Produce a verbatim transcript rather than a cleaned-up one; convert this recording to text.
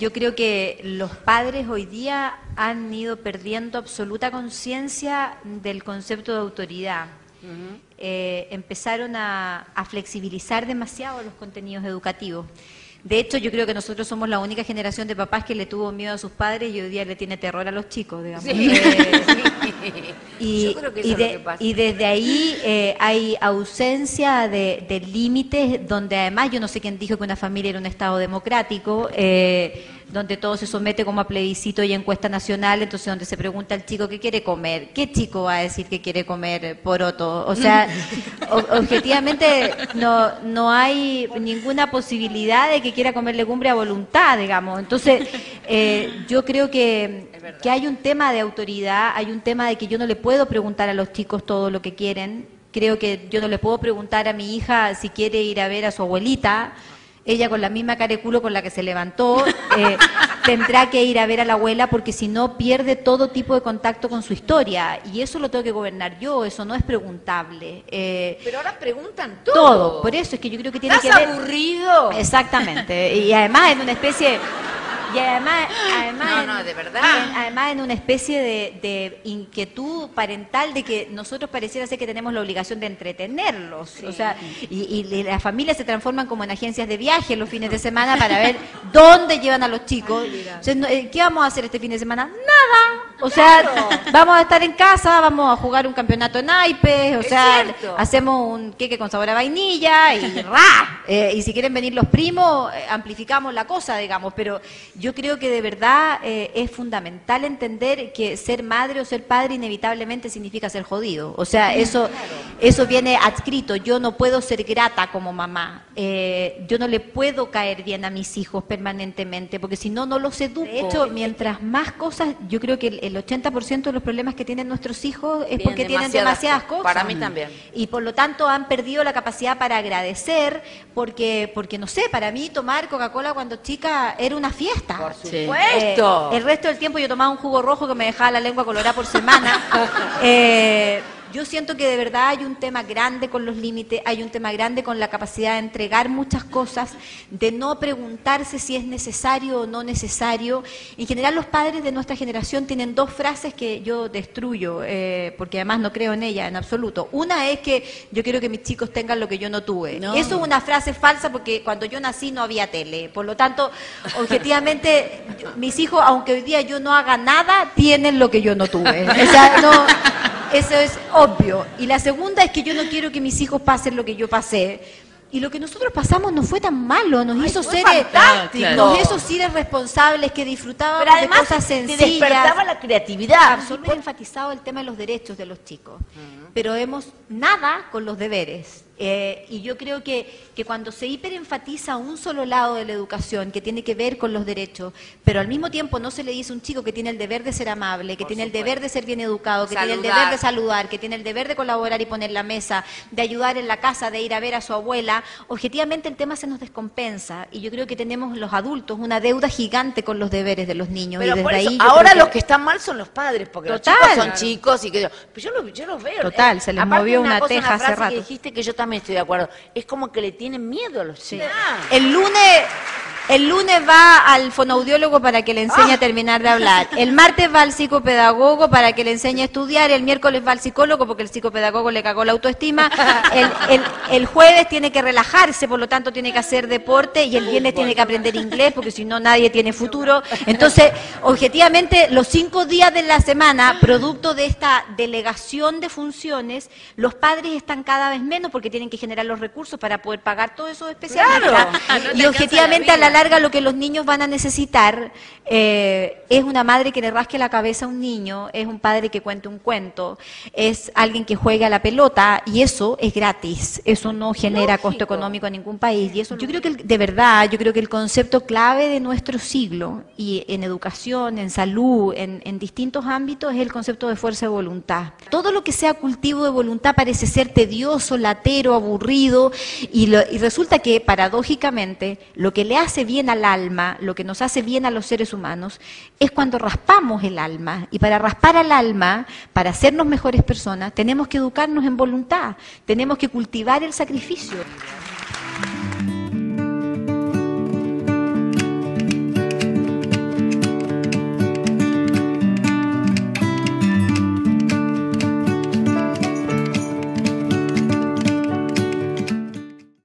yo creo que los padres hoy día han ido perdiendo absoluta conciencia del concepto de autoridad. Uh-huh. eh, empezaron a, a flexibilizar demasiado los contenidos educativos. De hecho, yo creo que nosotros somos la única generación de papás que le tuvo miedo a sus padres y hoy día le tiene terror a los chicos, digamos. Sí. Eh, y, yo creo que eso y, de, es lo que pasa. Y desde ahí eh, hay ausencia de, de límites, donde además, yo no sé quién dijo que una familia era un Estado democrático, eh, donde todo se somete como a plebiscito y encuesta nacional, entonces donde se pregunta al chico qué quiere comer. ¿Qué chico va a decir que quiere comer poroto? O sea, o, objetivamente no, no hay ninguna posibilidad de que quiera comer legumbre a voluntad, digamos. Entonces, eh, yo creo que, que hay un tema de autoridad, hay un tema de que yo no le puedo preguntar a los chicos todo lo que quieren. Creo que yo no le puedo preguntar a mi hija si quiere ir a ver a su abuelita. Ella con la misma cara de culo con la que se levantó, eh, tendrá que ir a ver a la abuela porque si no pierde todo tipo de contacto con su historia. Y eso lo tengo que gobernar yo, eso no es preguntable. Eh, Pero ahora preguntan todo. Todo, por eso es que yo creo que tiene que ver... ¿Estás aburrido? Exactamente, y además en una especie... Y además, además, no, en, no, de verdad. En, además en una especie de, de inquietud parental de que nosotros pareciera ser que tenemos la obligación de entretenerlos. Sí. O sea, y, y las familias se transforman como en agencias de viaje los fines de semana para ver dónde llevan a los chicos. O sea, ¿qué vamos a hacer este fin de semana? Nada. O sea, claro. Vamos a estar en casa, vamos a jugar un campeonato en naipes, o es sea, cierto. Hacemos un queque con sabor a vainilla y ¡ra! Eh, y si quieren venir los primos, eh, amplificamos la cosa, digamos, pero yo creo que de verdad eh, es fundamental entender que ser madre o ser padre inevitablemente significa ser jodido. O sea, eso, claro. Eso viene adscrito. Yo no puedo ser grata como mamá. Eh, yo no le puedo caer bien a mis hijos permanentemente, porque si no, no los educo. De hecho, mientras más cosas, yo creo que el, el ochenta por ciento de los problemas que tienen nuestros hijos es porque tienen demasiadas cosas. Para mí también. Y por lo tanto han perdido la capacidad para agradecer, porque, porque no sé, para mí tomar Coca-Cola cuando chica era una fiesta. Por supuesto. Eh, el resto del tiempo yo tomaba un jugo rojo que me dejaba la lengua colorada por semana. eh, Yo siento que de verdad hay un tema grande con los límites, hay un tema grande con la capacidad de entregar muchas cosas, de no preguntarse si es necesario o no necesario. En general los padres de nuestra generación tienen dos frases que yo destruyo, eh, porque además no creo en ellas en absoluto. Una es que yo quiero que mis chicos tengan lo que yo no tuve. No. Eso es una frase falsa porque cuando yo nací no había tele. Por lo tanto, objetivamente, mis hijos, aunque hoy día yo no haga nada, tienen lo que yo no tuve. O sea, no... Eso es obvio. Y la segunda es que yo no quiero que mis hijos pasen lo que yo pasé. Y lo que nosotros pasamos no fue tan malo, nos Ay, hizo seres, nos hizo seres responsables que disfrutábamos de cosas sencillas. Te despertaba la creatividad. Absolutamente enfatizado el tema de los derechos de los chicos, uh-huh. Pero hemos nada con los deberes. Eh, y yo creo que, que cuando se hiperenfatiza un solo lado de la educación, que tiene que ver con los derechos, pero al mismo tiempo no se le dice a un chico que tiene el deber de ser amable, que Por tiene supuesto. el deber de ser bien educado, que saludar. tiene el deber de saludar, que tiene el deber de colaborar y poner la mesa, de ayudar en la casa, de ir a ver a su abuela, objetivamente el tema se nos descompensa. Y yo creo que tenemos los adultos una deuda gigante con los deberes de los niños. Pero y desde por eso, ahí ahora que... los que están mal son los padres, porque Total. los chicos son chicos y que yo, yo, los, yo los veo. Total, eh, se les movió una, una cosa, teja una hace rato. Que dijiste que yo también estoy de acuerdo. Es como que le tienen miedo a los chicos. Sí. El lunes, el lunes va al fonoaudiólogo para que le enseñe ah. a terminar de hablar. El martes va al psicopedagogo para que le enseñe a estudiar. El miércoles va al psicólogo porque el psicopedagogo le cagó la autoestima. El, el, el jueves tiene que relajarse, por lo tanto tiene que hacer deporte. Y el viernes tiene que aprender inglés porque si no nadie tiene futuro. Entonces, objetivamente, los cinco días de la semana, producto de esta delegación de funciones, los padres están cada vez menos porque tienen que generar los recursos para poder pagar todos esos especialistas. Claro. Y objetivamente a la larga lo que los niños van a necesitar eh, es una madre que le rasque la cabeza a un niño, es un padre que cuente un cuento, es alguien que juegue a la pelota, y eso es gratis, eso no genera Lógico. costo económico en ningún país. Y eso yo creo que el, de verdad, yo creo que el concepto clave de nuestro siglo, y en educación, en salud, en, en distintos ámbitos, es el concepto de fuerza de voluntad. Todo lo que sea cultivo de voluntad parece ser tedioso, latero, aburrido, y, lo, y resulta que paradójicamente lo que le hace bien al alma, lo que nos hace bien a los seres humanos, es cuando raspamos el alma. Y para raspar al alma, para hacernos mejores personas, tenemos que educarnos en voluntad, tenemos que cultivar el sacrificio.